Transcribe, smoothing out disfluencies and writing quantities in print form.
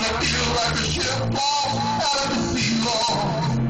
feel like a ship lost out of the sea, Lord.